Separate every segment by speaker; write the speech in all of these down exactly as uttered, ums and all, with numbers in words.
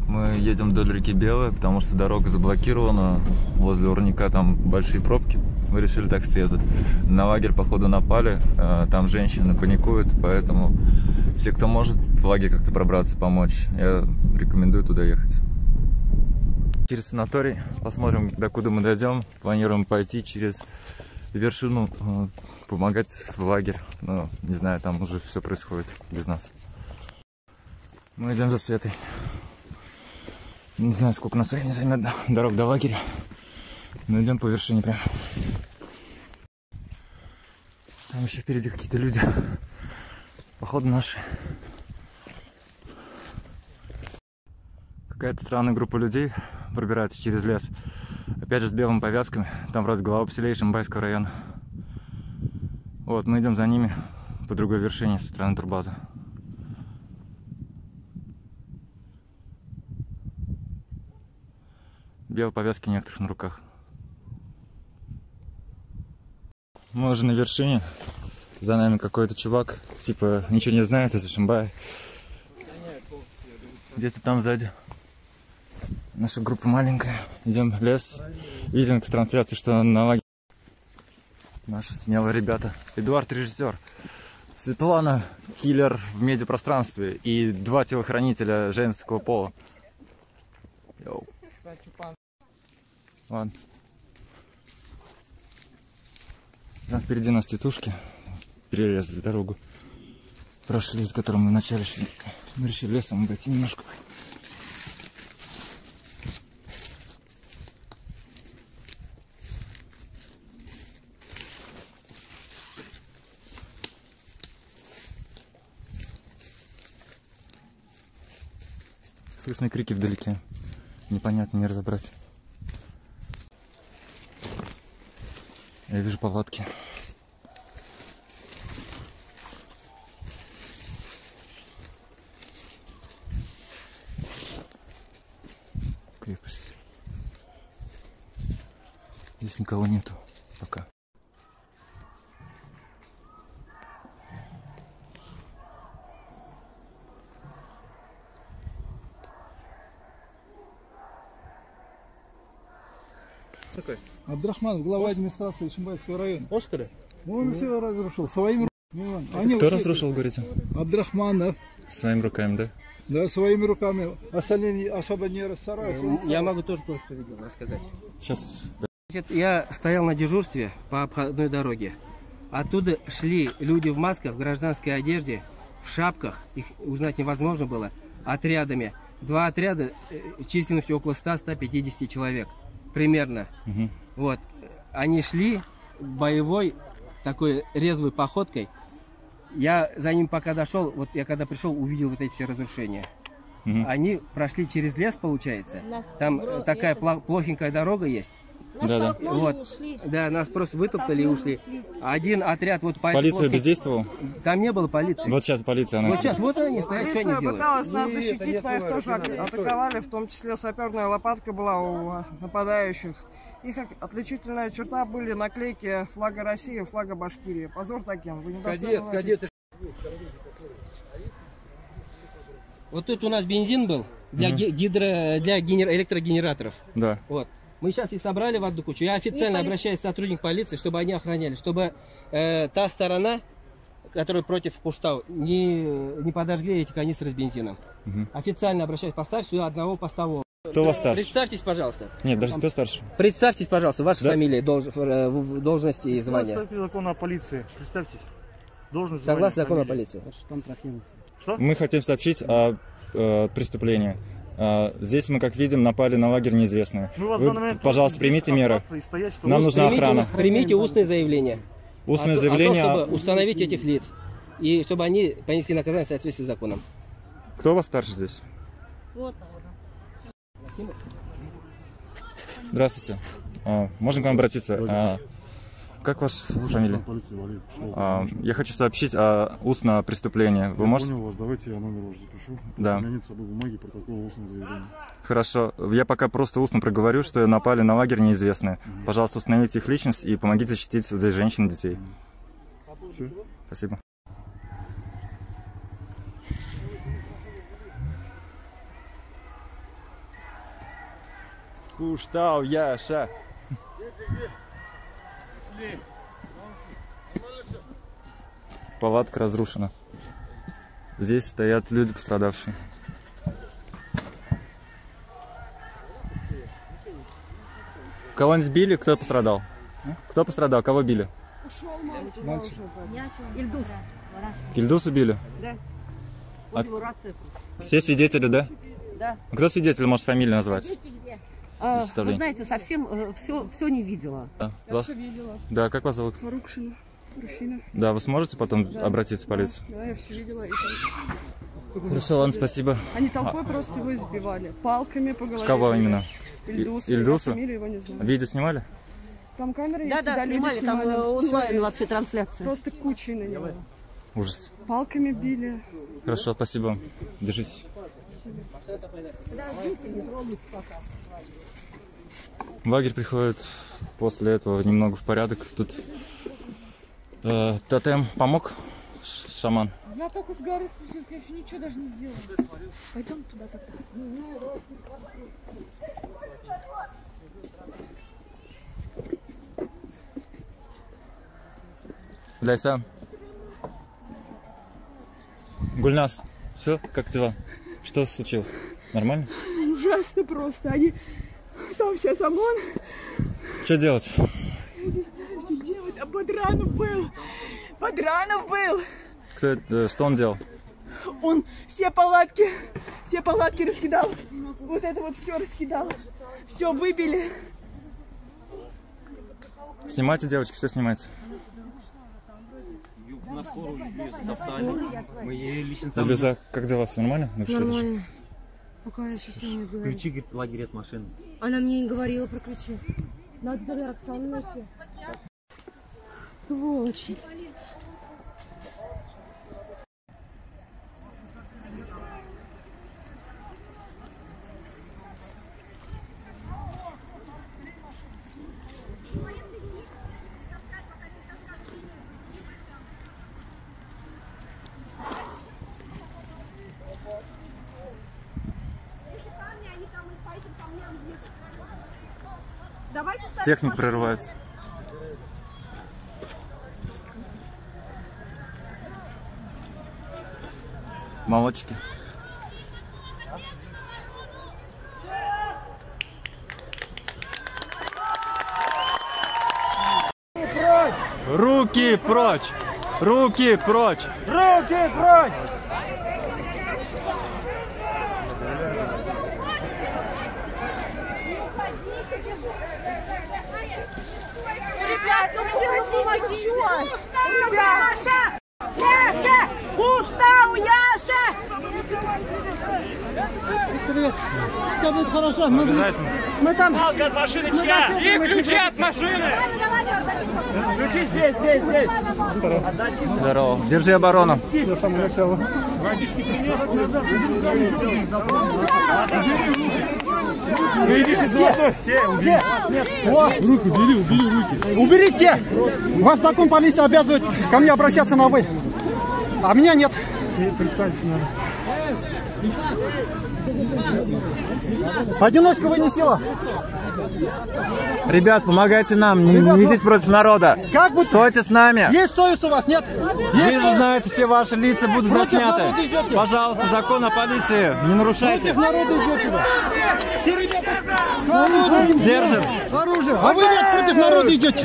Speaker 1: Мы едем вдоль реки Белая, потому что дорога заблокирована. Возле Урника там большие пробки. Мы решили так срезать. На лагерь, походу, напали. Там женщины паникуют, поэтому все, кто может в лагерь как-то пробраться, помочь, я рекомендую туда ехать. Через санаторий. Посмотрим, докуда мы дойдем. Планируем пойти через вершину, помогать в лагерь. Но, не знаю, там уже все происходит без нас. Мы идем за Светой. Не знаю, сколько у нас времени займет дорога до лагеря. Но идем по вершине прям. Там еще впереди какие-то люди. Походу наши. Какая-то странная группа людей пробирается через лес. Опять же с белыми повязками. Там вроде глава поселения Шимбайского района. Вот, мы идем за ними по другой вершине со стороны турбазы. Белые повязки некоторых на руках. Мы уже на вершине. За нами какой-то чувак. Типа ничего не знает из-за Шимбая. Где-то там сзади. Наша группа маленькая. Идем в лес. Видим в трансляции, что на лагере. Наши смелые ребята. Эдуард режиссер. Светлана киллер в медиапространстве. И два телохранителя женского пола. Йоу. Ладно. Там впереди нас тетушки. Перерезали дорогу. Прошли, с которым мы вначале шли. Мы решили лесом обойти немножко. Слышны крики вдалеке. Непонятно, не разобрать. Я вижу палатки. Крепость. Здесь никого нету пока.
Speaker 2: Такой?
Speaker 3: Абдрахман, глава администрации Шимбайского района.
Speaker 2: Он что ли?
Speaker 3: Он все разрушил своими руками. Они
Speaker 1: Кто разрушил, говорите?
Speaker 3: Абдрахман, да?
Speaker 1: Своими руками, да?
Speaker 3: Да, своими руками. Остальные особо не расстараются.
Speaker 2: Я могу тоже кое-что видел рассказать.
Speaker 1: Сейчас.
Speaker 2: Я стоял на дежурстве по обходной дороге. Оттуда шли люди в масках, в гражданской одежде, в шапках. Их узнать невозможно было. Отрядами. Два отряда численностью около ста — ста пятидесяти человек. Примерно.
Speaker 1: Угу.
Speaker 2: Вот. Они шли боевой, такой резвой походкой. Я за ним пока дошел, вот я когда пришел, увидел вот эти все разрушения.
Speaker 1: Угу.
Speaker 2: Они прошли через лес, получается. Там такая плохенькая дорога есть.
Speaker 1: Да, да.
Speaker 2: Вот. Да, нас просто вытолкали и ушли. Один отряд вот по
Speaker 1: Полиция
Speaker 2: плохи...
Speaker 1: бездействовала?
Speaker 2: Там не было полиции.
Speaker 1: Вот сейчас полиция. Она...
Speaker 2: Вот сейчас, вот они стоят, что они
Speaker 4: Полиция
Speaker 2: делают?
Speaker 4: пыталась нас защитить, но их тоже атаковали, в том числе саперная лопатка была у нападающих. Их отличительная черта были наклейки флага России, флага Башкирии. Позор таким. Вы не
Speaker 2: Кадет, кадеты. Вот тут у нас бензин был для, угу. гидро, для генер, электрогенераторов.
Speaker 1: Да.
Speaker 2: Вот. Мы сейчас их собрали в одну кучу. Я официально обращаюсь к сотрудникам полиции, чтобы они охраняли, чтобы э, та сторона, которая против Куштау, не, не подожгли эти канистры с бензином. Угу. Официально обращаюсь, поставь сюда одного постового.
Speaker 1: Кто у вас старше?
Speaker 2: Представьтесь, пожалуйста.
Speaker 1: Нет, даже кто старше?
Speaker 2: Представьтесь, пожалуйста, ваша
Speaker 1: да?
Speaker 2: фамилия, долж, должность и звание.
Speaker 5: Представьте закон о полиции. Представьтесь. Должность,
Speaker 2: согласно закону о полиции.
Speaker 5: Что?
Speaker 1: Мы хотим сообщить о э, преступлении. А, здесь мы, как видим, напали на лагерь неизвестные. Вы, пожалуйста, примите меры.
Speaker 5: Стоять,
Speaker 1: Нам нужна
Speaker 2: примите,
Speaker 1: охрана.
Speaker 2: Примите устное заявление.
Speaker 1: Устное
Speaker 2: о,
Speaker 1: заявление.
Speaker 2: О том, чтобы установить этих лиц. И чтобы они понесли наказание в соответствии с законом.
Speaker 1: Кто у вас старше здесь?
Speaker 4: Вот.
Speaker 1: Здравствуйте. А, можно к вам обратиться? А, как ваша фамилия? А, я хочу сообщить о устном преступлении. Вы
Speaker 5: я
Speaker 1: можете?
Speaker 5: понял вас. Давайте я номер ваш запишу.
Speaker 1: Да.
Speaker 5: У меня нет с собой бумаги, протокола устного заявления.
Speaker 1: Хорошо. Я пока просто устно проговорю, что напали на лагерь неизвестные. Угу. Пожалуйста, установите их личность и помогите защитить здесь женщин и детей.
Speaker 5: Все.
Speaker 1: Спасибо. Куштау, Яша. Палатка разрушена. Здесь стоят люди пострадавшие. Кого-нибудь били? Кто пострадал? Кто пострадал? Кого били?
Speaker 3: Мальчик.
Speaker 6: Ильдус.
Speaker 1: Ильдус убили?
Speaker 6: Да.
Speaker 1: А-
Speaker 6: Вот рация.
Speaker 1: Все свидетели, да?
Speaker 6: Да.
Speaker 1: Кто свидетель, может фамилию назвать?
Speaker 6: А, вы
Speaker 1: Представление.
Speaker 6: знаете, совсем все, все не видела.
Speaker 1: Да.
Speaker 7: Я
Speaker 1: Вас-
Speaker 7: все видела.
Speaker 1: Да, как вас зовут?
Speaker 7: Рукшина, Руфина.
Speaker 1: Да, вы сможете потом
Speaker 7: Да.
Speaker 1: обратиться в полицию?
Speaker 7: Да, я все видела. И там-
Speaker 1: Хорошо, ладно, спасибо.
Speaker 7: Они толпой просто его избивали. Палками по голове.
Speaker 1: Кого именно?
Speaker 7: Ильдуса.
Speaker 1: Ильдуса?
Speaker 7: Я фамилию его не знаю.
Speaker 1: Видео снимали?
Speaker 7: Там камеры
Speaker 6: Да,
Speaker 7: есть,
Speaker 6: да,
Speaker 7: люди
Speaker 6: снимали, там
Speaker 7: снимали.
Speaker 6: э,
Speaker 7: Всё
Speaker 6: онлайн
Speaker 7: есть.
Speaker 6: вообще трансляция.
Speaker 7: Просто кучей на него.
Speaker 1: Ужас.
Speaker 7: Палками били.
Speaker 1: Хорошо, спасибо вам. Держитесь. Лагерь приходит после этого немного в порядок. Тут э, тотем помог, Ш- шаман.
Speaker 8: Я только с горы спустился, я еще ничего даже не сделала. Пойдем туда тогда.
Speaker 1: Ляйсан. Гульнас, все, как дела? Что случилось? Нормально?
Speaker 7: Ужасно просто. Они... Там сейчас ОМОН.
Speaker 1: Что делать?
Speaker 7: Что делать? А Бодранов был. Бодранов был.
Speaker 1: Кто это, э, что он делал?
Speaker 7: Он все палатки, все палатки раскидал. Вот это вот все раскидал. Все выбили.
Speaker 1: Снимайте, девочки, что снимается? Лиза, как дела? Все нормально? Напиши,
Speaker 8: Нормально. Пока я совсем не говорю.
Speaker 9: Ключи, говорит, лагерь от машины.
Speaker 8: Она мне не говорила про ключи. Надо тогда Роксану найти. Сволочи.
Speaker 1: Техник прерывается. Молодчики. Руки прочь! Руки прочь!
Speaker 3: Руки прочь!
Speaker 6: Ребят, ну прекратите, вы чё? Ребят! Яша! Куштау, Яша!
Speaker 2: Все будет хорошо. Мы, мы там...
Speaker 10: Палка от машины чья? И ключи от машины! Ключи здесь, здесь, здесь!
Speaker 1: Здорово. Держи оборону.
Speaker 3: Я сам начал.
Speaker 5: Руки убери, убери руки.
Speaker 3: Уберите! Вас закон полиции обязывает ко мне обращаться на «вы». А меня нет. Одиночку вы не сила.
Speaker 1: Ребят, помогайте нам, не,
Speaker 3: Ребят,
Speaker 1: не
Speaker 3: ну-
Speaker 1: идите против народа.
Speaker 3: Как бы...
Speaker 1: Стойте с нами.
Speaker 3: Есть совесть у вас, нет?
Speaker 1: Вы
Speaker 3: Есть
Speaker 1: же
Speaker 3: совесть?
Speaker 1: знаете, все ваши лица будут
Speaker 3: Против
Speaker 1: засняты.
Speaker 3: народа идете.
Speaker 1: Пожалуйста, закон о полиции. Не нарушайте.
Speaker 3: Против народа идете. Все ребята с оружием.
Speaker 1: Держим.
Speaker 3: С оружием. А вы нет, против народа идете.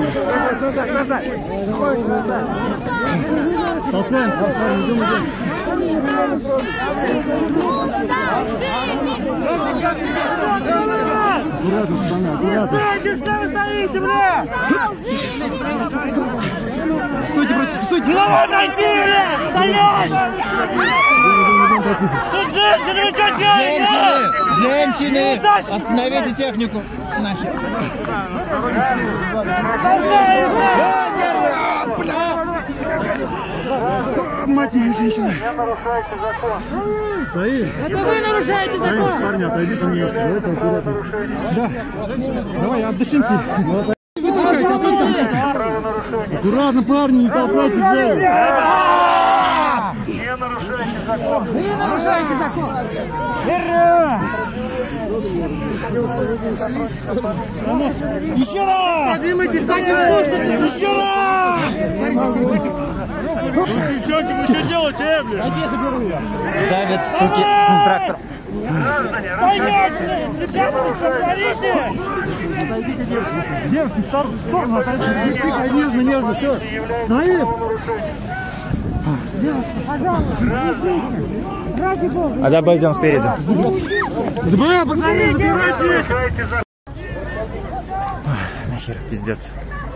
Speaker 3: Стойте, братики, стойте!
Speaker 1: Женщины! Женщины! Остановите технику. Нахер.
Speaker 3: Мать моя женщина!
Speaker 5: Стоит.
Speaker 8: Это вы нарушаете закон!
Speaker 5: Парни, отойдите немножко. Давайте аккуратно.
Speaker 3: Да. Давай, отдышимся. Вы толкайте, а то толкайте.
Speaker 5: Аккуратно, парни, не толкайтесь сзади.
Speaker 3: Не нарушайте закон. Вы нарушаете закон.
Speaker 5: Еще раз! Еще раз! Девчонки, вы что делаете, блядь?
Speaker 9: Давид, суки, трактор.
Speaker 5: Понятно! Ребята, вы что творите? Отойдите, девушки. Девушки, в сторону отойдите. Тихо, нежно, нежно, все. Наив! Девушка, пожалуйста, ради Бога.
Speaker 9: А давай пойдем спереди.
Speaker 5: СБ, пацаны, забирайте!
Speaker 9: Нахер, пиздец.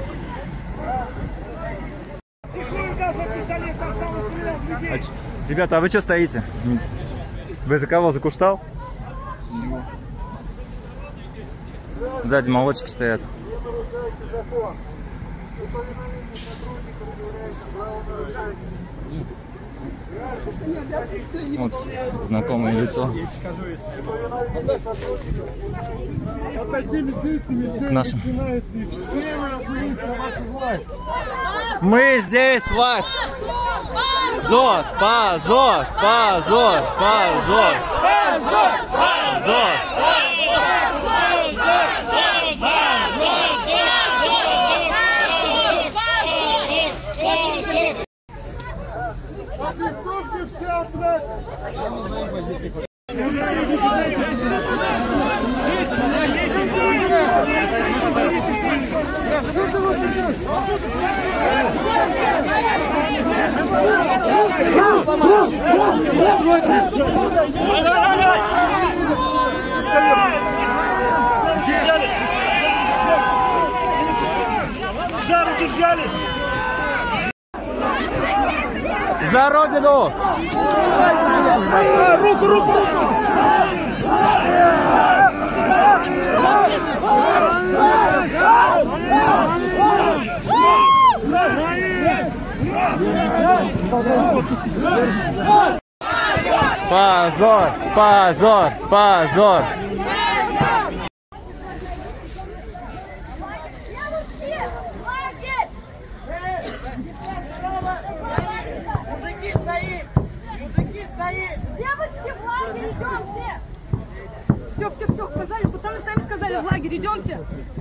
Speaker 9: А, ребята, а вы что стоите? Вы за кого? За Куштал? Сзади молодчики стоят. Вот знакомое лицо. К нашим. Мы здесь, власть! Позор! Позор! Позор! Позор! Позор! За Родину!
Speaker 5: Руку, руку, руку!
Speaker 9: Позор! Позор! Позор!
Speaker 6: Мужики, стоит! Мужики, стоит! Девочки, в лагерь, идемте!
Speaker 8: Все, все, все, сказали, пацаны сами сказали, в лагерь, идемте.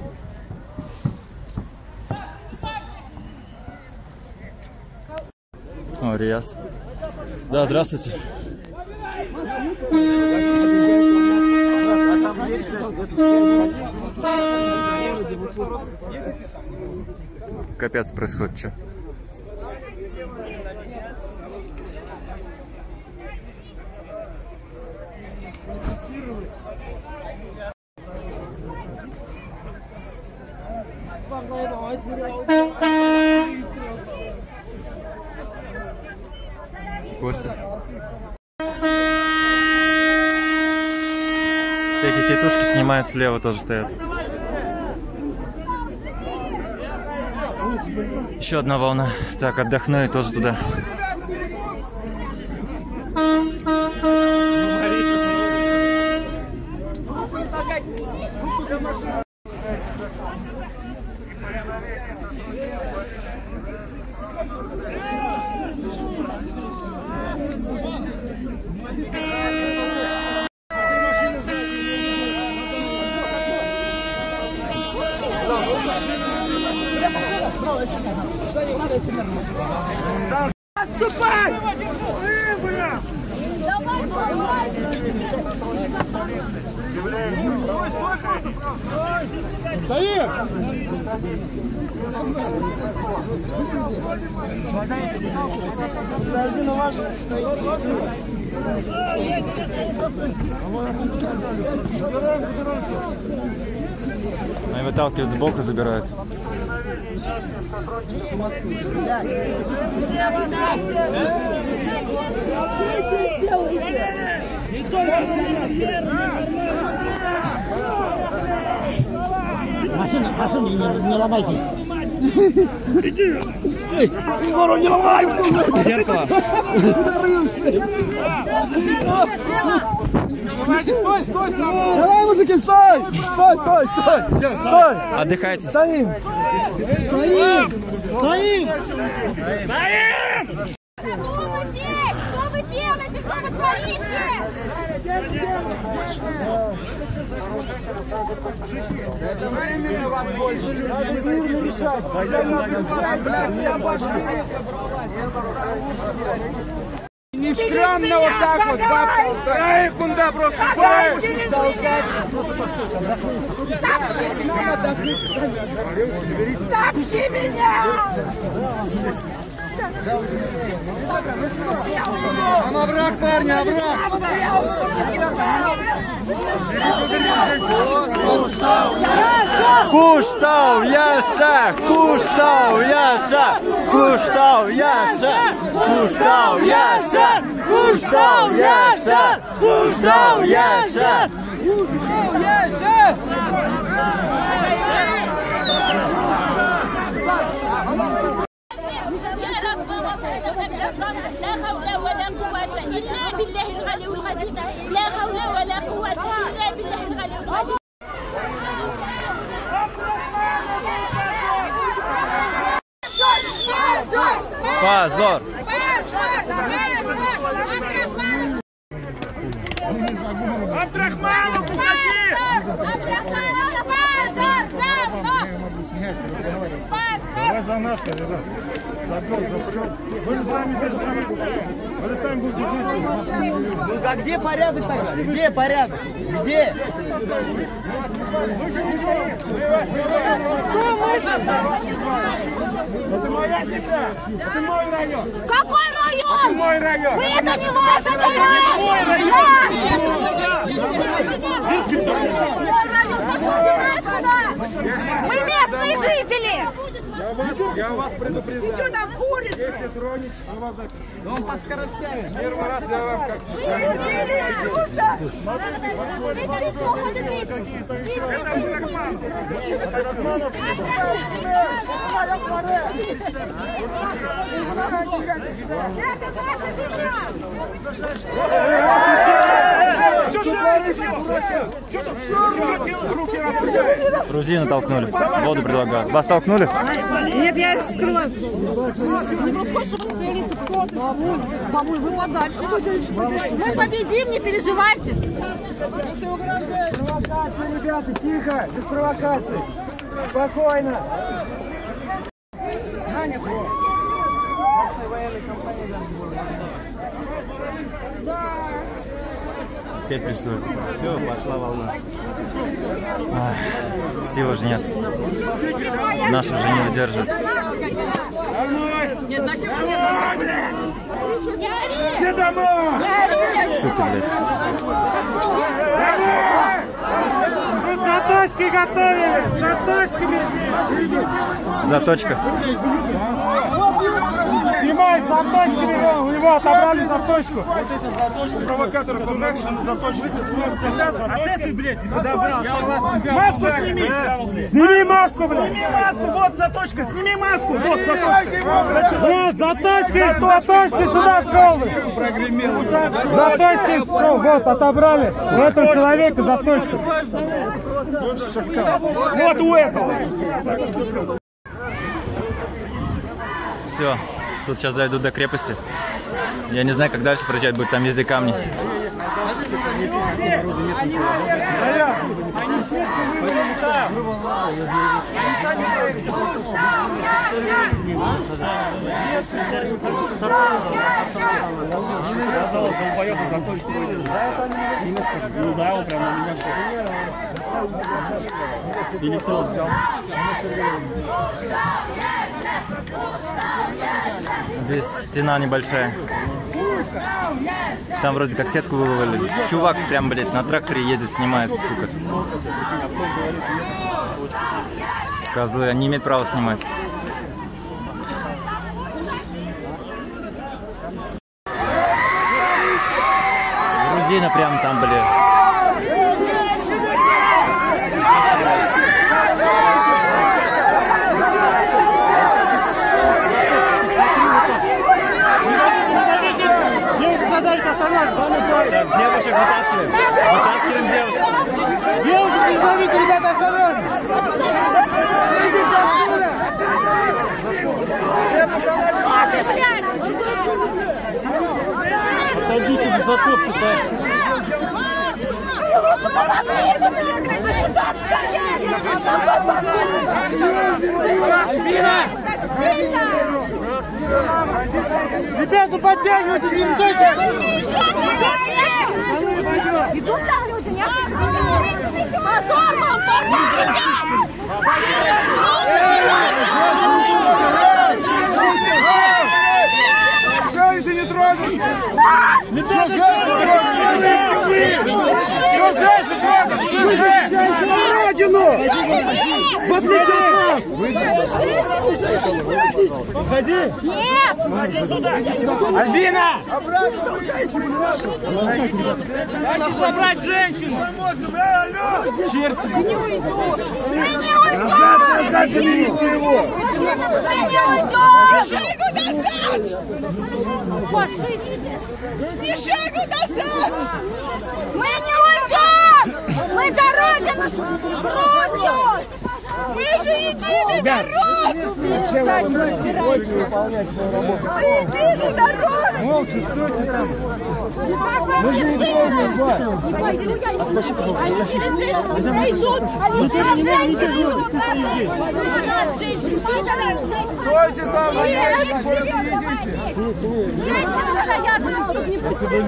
Speaker 9: О, Риас. Да, здравствуйте. Капец происходит, что? Костя. Эти тетушки снимают слева, тоже стоят. Еще одна волна. Так, отдохну и тоже туда.
Speaker 5: Отступай! Стоим! Подожди, на вашем
Speaker 9: Они выталкивают сбоку, забирают.
Speaker 5: Машина, машину не, не ломайте. Эй, Егору не ломай!
Speaker 9: Зеркало.
Speaker 5: Стой, стой, стой! Давай, мужики, стой! Стой, стой, стой! Все, стой!
Speaker 9: Отдыхайте.
Speaker 5: Стоим! Стоим! Стоим!
Speaker 6: Стоим! Что вы здесь? Что вы делаете? Что вы творите?
Speaker 10: Это временно вас больше. Надо мирно решать. Не стрёмно вот так вот, бабка. Вторая кунда просто.
Speaker 6: Стопчи меня!
Speaker 5: Там овраг, парни, овраг!
Speaker 9: Куштау Яша! Куштау Яша! Куштау Яша! Куштау Яша! Куштау Яша! Куштау Яша!
Speaker 6: لا حول ولا قوة إلا بالله العلي العظيم لا حول ولا قوة إلا بالله العلي العظيم
Speaker 9: Позор!
Speaker 10: Абдрахманов, уходи! Давай за наш, ребят. Вы же сами здесь живете. Вы же сами будете жить.
Speaker 5: А где порядок так? Где порядок? Где?
Speaker 10: Это моя земля. Это мой район.
Speaker 6: Какой район?
Speaker 10: Это мой район.
Speaker 6: Вы это не ваш, это наш! Мы местные жители!
Speaker 10: Я вас, я вас предупреждаю.
Speaker 6: Ты что там куришь?
Speaker 10: Если тронете, мы вас закрыли.
Speaker 5: Он под скоростями.
Speaker 10: Первый раз я вам как...
Speaker 6: Вы убили Руса! Видите, что ходит вид? Это наша земля!
Speaker 9: Грузины толкнули. Воду предлагают. Вас толкнули?
Speaker 8: Нет, я скрываю. Бабуль, бабуль, вы подальше. Мы победим, не переживайте.
Speaker 5: Провокация, ребята, тихо, без провокаций. Спокойно.
Speaker 9: Опять прессуют. Все, пошла волна. Ах, сил уже нет. Наши уже не выдержат.
Speaker 6: Нет, зачем мне? Не ори!
Speaker 10: Где домой?
Speaker 6: Не ори!
Speaker 9: Сука, блядь.
Speaker 5: Заточки готовили! Заточками!
Speaker 9: Заточка.
Speaker 5: Снимай заточками! У него отобрали заточку!
Speaker 10: Заточку провокаторов, заточку.
Speaker 5: А ты, блядь, не подобрал!
Speaker 10: Маску сними!
Speaker 5: Сними маску, блядь!
Speaker 10: Сними маску, вот заточка, сними маску, вот заточка.
Speaker 5: Вот, заточки, заточки сюда шел! Заточки шел, вот, отобрали! У этого человека заточка!
Speaker 10: Вот у этого.
Speaker 9: Все, тут сейчас дойдут до крепости. Я не знаю, как дальше проезжать будет, там везде камни.
Speaker 5: Они сетку вывели там! Они сами
Speaker 10: Долбоёбы заточку выйдет. Ну да, он прям на меня что. И лицо взял.
Speaker 9: Здесь стена небольшая. Там вроде как сетку вывалили. Чувак прям, блядь, на тракторе ездит, снимает, сука. Козлы, они не имеют права снимать. Грузины прям там, блядь. Девушек вытаскиваем. Вытаскиваем девушек.
Speaker 5: Девушек не зовите, ребята, осторожно! Идите отсюда! Отойдите, не затопчут, а! Ребята, подтягивайте, не стойте!
Speaker 6: Идут там люди, нет? Позор вам, позор, ребят!
Speaker 5: Что, если не трогаешь? Не трогаешь! Родину! В отличие от нас! Уходи!
Speaker 6: Нет!
Speaker 5: Уходи сюда! Альбина! Хочу забрать женщину! Черти!
Speaker 6: Мы не уйдем! Мы не уйдем!
Speaker 5: Назад, назад, забери своего!
Speaker 6: Мы не уйдем!
Speaker 7: Шагу назад! Не шагу назад!
Speaker 6: Мы не уйдем! Мы за Родину! Родину!
Speaker 7: Мы же единый народ! Мы единый народ!
Speaker 5: Молча, стойте там! Мы же не трогаем вас!
Speaker 6: Они через женщину пройдут! Они через женщину!
Speaker 5: Стойте там!
Speaker 6: Женщины стоят, чтобы не пустили!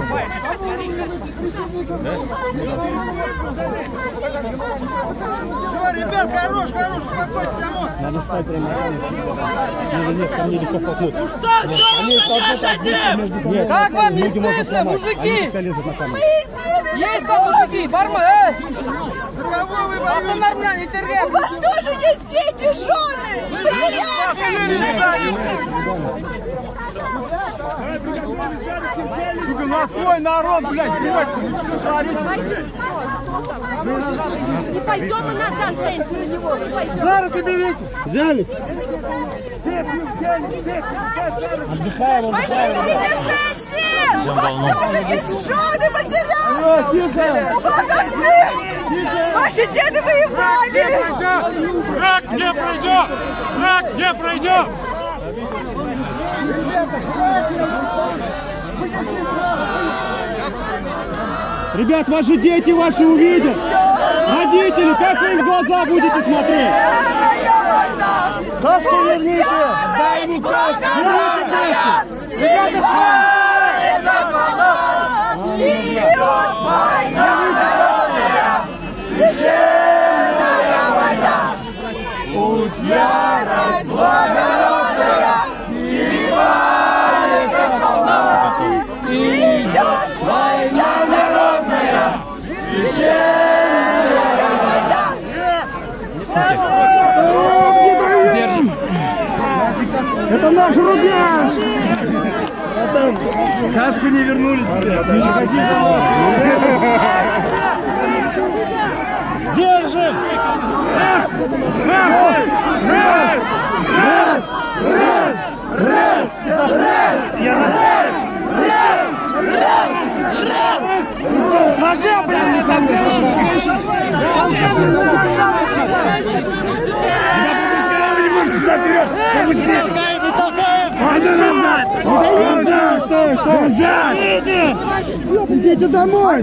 Speaker 5: Все, ребят, хорош, хорош, успокойтесь, Амон! Надо встать прямо рядом, чтобы нет, ко мне легко столкнуть. Ну что, они столкнут между ними.
Speaker 11: Как вам не стыдно, мужики?
Speaker 7: Мы едины!
Speaker 11: Есть там мужики, барма, э!
Speaker 5: За кого вы
Speaker 11: А ты нормально, не теряй!
Speaker 7: У вас тоже есть дети, жены!
Speaker 5: Сука, на свой народ, блядь, бойся!
Speaker 6: Не пойдем мы назад, женщины!
Speaker 5: За руки берите! Взялись! Отдыхаем,
Speaker 7: Вы же видите женщин! У вас тоже есть жены, матеря! У вас отцы! Ваши деды воевали!
Speaker 5: Враг не пройдет! Враг не пройдет! Ребят, ваши дети ваши увидят! Родители, как вы в глаза будете смотреть? Каску верните! Дай ему каску! Верните каску!
Speaker 7: Идет война народная! Священная война! Пусть ярость благородная переливает волна! Идет война народная! Священная война!
Speaker 5: Держим! Это наш рубеж! Каску не вернули тебе! Не ходи за нас! Держим! Раз! Раз! Раз! Раз! Раз! Раз! Раз! Я за раз! Раз! Раз! Раз! Нога, блин, не там! Вы не можете вперед! Побыстрее! Не толкаем! Назад! Назад! Назад! Идите домой!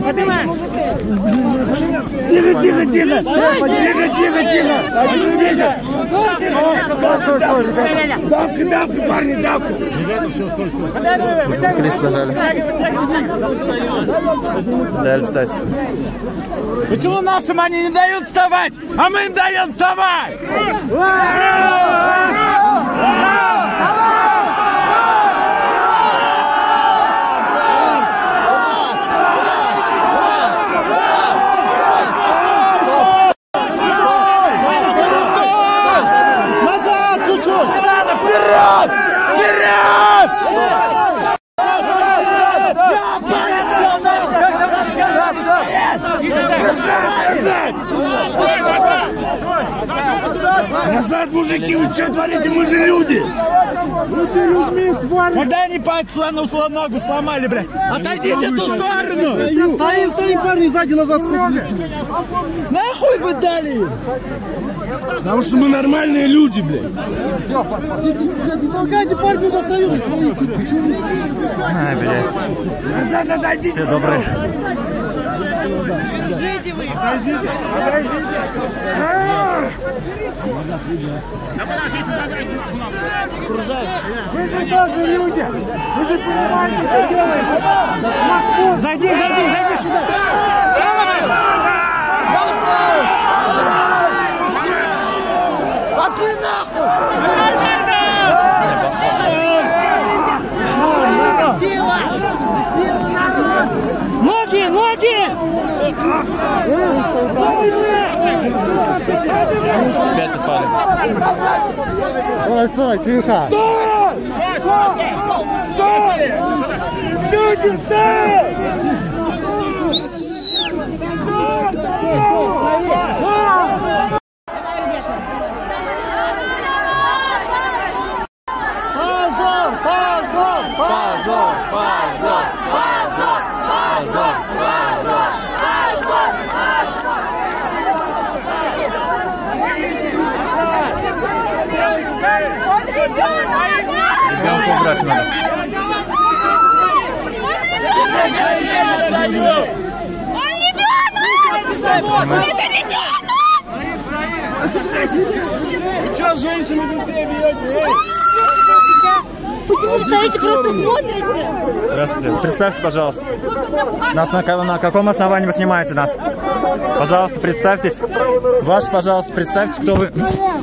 Speaker 5: Тихо, тихо, тихо! Тихо, тихо, тихо! Тихо! Стой, стой, стой! Давка, давка, парни, давка!
Speaker 9: Крест нажали. Дай встать.
Speaker 5: Почему нашим они не дают вставать, а мы им даем вставать? Назад чуть-чуть! Вперед! Вперед! Назад, мужики, вы что творите? Мы же люди! Когда они пальцы слону ногу сломали, блядь? Отойдите в ту сторону! Стоим, стоим, парни, сзади назад ходим! Нахуй вы дали? Потому что мы нормальные люди, блядь! Не толкайте, парни, достают!
Speaker 9: Ай, блядь.
Speaker 5: Назад отойдите!
Speaker 9: Все добрые.
Speaker 11: Держите вы!
Speaker 10: Отойдите! Отойдите!
Speaker 5: Вы же тоже люди! Вы же понимаете, что делаете! Зайди, зайди, зайди сюда! Пошли нахуй! Сила! Ноги, ноги!
Speaker 9: Опять упали.
Speaker 3: Стой, стой, тихо.
Speaker 5: Стой! Стой! Люди, стой!
Speaker 3: Позор, позор, позор, позор, позор, позор, позор, позор,
Speaker 9: Ребенка убрать надо.
Speaker 7: Ой, ребенок! Это ребенок!
Speaker 5: Че женщину детей бьете?
Speaker 6: Почему вы стоите, просто смотрите?
Speaker 9: Здравствуйте. Представьте, пожалуйста. Нас на, на каком основании вы снимаете нас? Пожалуйста, представьтесь. Ваш, пожалуйста, представьте, кто вы.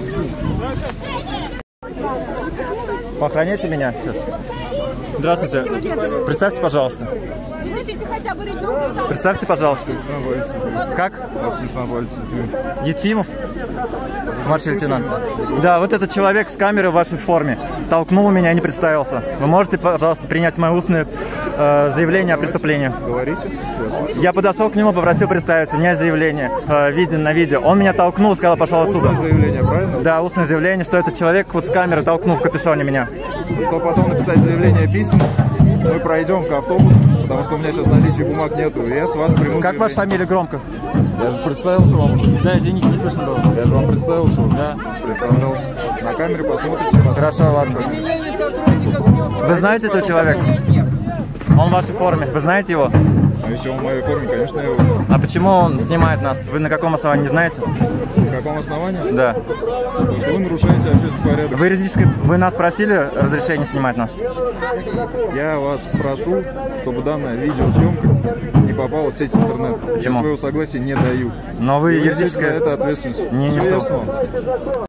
Speaker 9: Охраняйте меня сейчас. Здравствуйте. Представьте, пожалуйста.
Speaker 6: Вытащите хотя бы ребенка.
Speaker 9: Представьте, пожалуйста. Как? Ефимов? Младший лейтенант. Да, вот этот человек с камерой в вашей форме толкнул меня и не представился. Вы можете, пожалуйста, принять мое устное э, заявление о преступлении?
Speaker 10: Говорите.
Speaker 9: Я подошел к нему, попросил представиться. У меня заявление э, виден на видео. Он меня толкнул, сказал, пошел отсюда.
Speaker 10: Устное заявление, правильно?
Speaker 9: Да, устное заявление, что этот человек вот с камеры толкнул в капюшоне меня.
Speaker 10: Чтобы потом написать заявление письма, мы пройдем к автобусу, потому что у меня сейчас наличия бумаг нету. И я с вас приму.
Speaker 9: Как ваша фамилия громко?
Speaker 10: Я же представился вам уже.
Speaker 9: Да, извините, не слышно было.
Speaker 10: Я же вам представился уже.
Speaker 9: Да.
Speaker 10: Представлялся. На камере посмотрите. посмотрите.
Speaker 9: Хорошо, ладно. Вы знаете этого человека? Он в вашей форме. Вы знаете его?
Speaker 10: А если он в моей форме, конечно, я его.
Speaker 9: А почему он снимает нас? Вы на каком основании, не знаете?
Speaker 10: На каком основании?
Speaker 9: Да.
Speaker 10: Потому что вы нарушаете общественный порядок.
Speaker 9: Вы юридически, вы нас просили разрешение снимать нас?
Speaker 10: Я вас прошу, чтобы данная видеосъемка не попала в сеть интернет.
Speaker 9: Почему?
Speaker 10: Я своего согласия не даю.
Speaker 9: Но вы
Speaker 10: И
Speaker 9: юридически...
Speaker 10: это ответственность.
Speaker 9: Не
Speaker 10: Все
Speaker 9: несу.
Speaker 10: ясно?